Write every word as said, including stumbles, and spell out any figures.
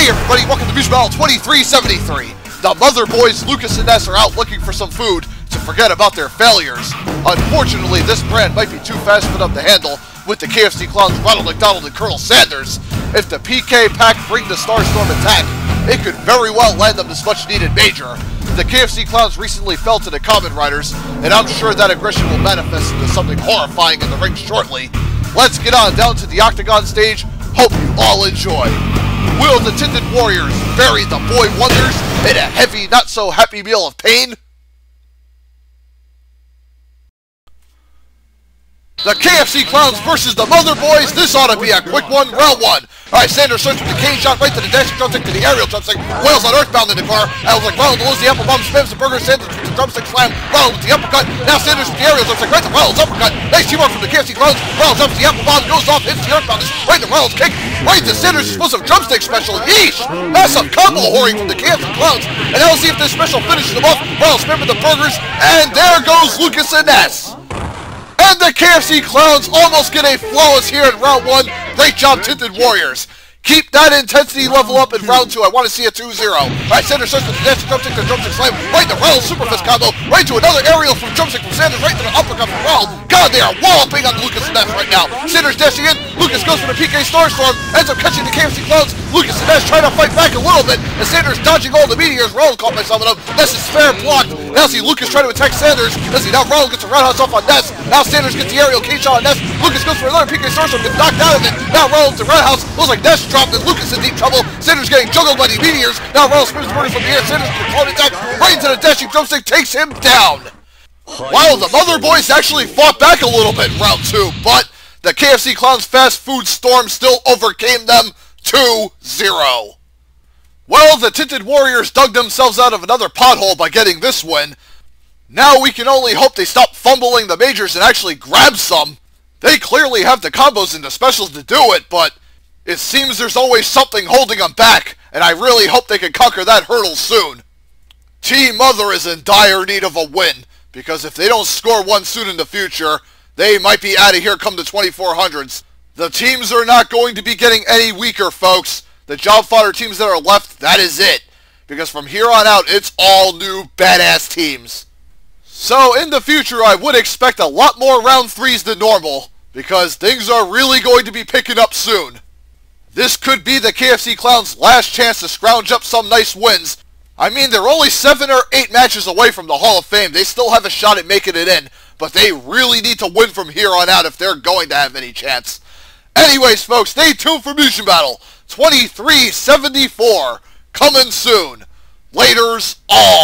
Hey everybody, welcome to Music Battle twenty-three seventy-three. The Mother Boys, Lucas and Ness, are out looking for some food to forget about their failures. Unfortunately, this brand might be too fast for them to handle with the K F C Clowns, Ronald McDonald and Colonel Sanders. If the P K pack bring the Starstorm attack, it could very well land them this much needed major. The K F C Clowns recently fell to the Kamen Riders, and I'm sure that aggression will manifest into something horrifying in the ring shortly. Let's get on down to the Octagon stage. Hope you all enjoy. Will the Tinted Warriors bury the Boy Wonders in a heavy, not-so-happy meal of pain? The K F C Clowns versus the Mother Boys. This ought to be a quick one. Round one. Alright, Sanders starts with the cane shot right to the dashing drumstick to the aerial drumstick. Wales on Earthbound in the car. I was like, Ronald loses the apple bomb, spams the burger, Sanders with the drumstick slam. Ronald with the uppercut. Now Sanders with the aerial drumstick right to Ronald's uppercut. Nice teamwork from the K F C Clowns. Ronald jumps the apple bomb, goes off, hits the Earthbound, right to Ronald's kick. Right to Sanders' explosive drumstick special. Yeesh! That's some combo whoring from the K F C Clowns. And now let's see if this special finishes them off. Ronald spamming the burgers. And there goes Lucas and Ness. And the K F C Clowns almost get a flawless here in round one. Great job, Tinted Warriors. Keep that intensity level up in round two. I want to see a two zero. Alright, Sanders starts with the dancing drumstick to drumstick slam. Right to Ronald's superfist combo. Right to another aerial from drumstick from Sanders. Right to the uppercut from Ronald. God, they are walloping on Lucas and Ness right now. Sanders dashing in. Lucas goes for the P K Starstorm. Ends up catching the K F C Clowns. Lucas and Ness trying to fight back a little bit. And Sanders dodging all the meteors. Ronald caught by some of them. Ness is fair blocked. Now see Lucas trying to attack Sanders. Let's see, now Ronald gets a roundhouse off on Ness. Now Sanders gets the aerial cage shot on Ness. Lucas goes for another P K Starstorm. Gets knocked out of it. Now Ronald's the roundhouse. Looks like Ness dropped it. Lucas in deep trouble. Sanders getting juggled by the meteors. Now Ronald spins the burner from the air. Sanders with a clone attack. Right into the dashing drumstick. Takes him down. Wow, the Mother Boys actually fought back a little bit in round two. But the K F C Clowns fast food storm still overcame them two zero. Well, the Tinted Warriors dug themselves out of another pothole by getting this win. Now we can only hope they stop fumbling the majors and actually grab some. They clearly have the combos and the specials to do it, but it seems there's always something holding them back, and I really hope they can conquer that hurdle soon. Team Mother is in dire need of a win, because if they don't score one soon in the future, they might be out of here come the twenty-four hundreds. The teams are not going to be getting any weaker, folks. The job fodder teams that are left, that is it. Because from here on out, it's all new badass teams. So in the future, I would expect a lot more round threes than normal, because things are really going to be picking up soon. This could be the K F C Clowns' last chance to scrounge up some nice wins. I mean, they're only seven or eight matches away from the Hall of Fame. They still have a shot at making it in, but they really need to win from here on out if they're going to have any chance. Anyways, folks, stay tuned for Music Battle twenty-three seventy-four, coming soon. Laters all.